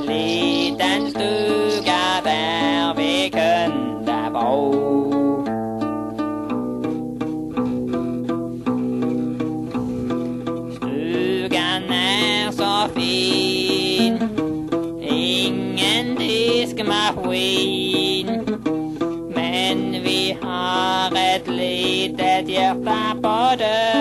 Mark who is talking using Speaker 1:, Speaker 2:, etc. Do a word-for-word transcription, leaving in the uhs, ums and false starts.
Speaker 1: liten stuga där vi kunde bo. Stugan är så fin, ingen diskmaskin, men vi har ett litet hjärta på dörren.